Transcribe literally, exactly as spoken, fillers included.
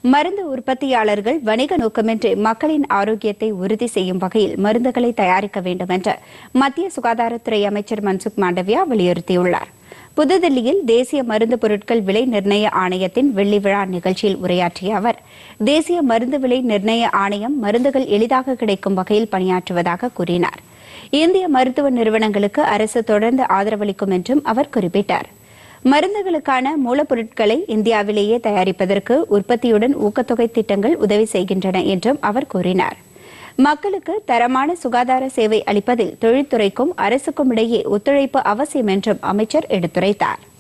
மருந்து உற்பத்தியாளர்கள் வணிக நோக்கமின்றி மக்களின் ஆரோக்கியத்தை உறுதி செய்யும் வகையில் மருந்துகளை தயாரிக்க வேண்டும் என்று மத்திய சுகாதாரத்துறை அமைச்சர் மன்சுக் மாண்டவியா வலியுறுத்தியுள்ளார். புதுதில்லியில் தேசிய மருந்து பொருட்கள் விலை நிர்ணய ஆணையத்தின் வெள்ளி விழா நிகழ்ச்சியில் உரையாற்றிய அவர், தேசிய மருந்து விலை நிர்ணய ஆணையம் மருந்துகள் எளிதாக கிடைக்கும் வகையில் பணியாற்றுவதாக கூறினார். இந்திய மருத்துவ நிறுவனங்களுக்கு அரசு தொடர்ந்து ஆதரவளிக்கும் என்றும் அவர் குறிப்பிட்டார். மருந்துகளுக்கான மூலப்பொருட்களை இந்தியாவிலேயே தயாரிப்பதற்கு உற்பத்தியுடன் ஊக்கத்தொகை திட்டங்கள் உதவி செய்கின்றன என்றும் அவர் கூறினார். மக்களுக்கு தரமான சுகாதார சேவை அளிப்பதில் தொழில்துறைக்கும் அரசுக்கும் இடையே ஒத்துழைப்பு அவசியம் என்றும் அமைச்சர் எடுத்துரைத்தார்.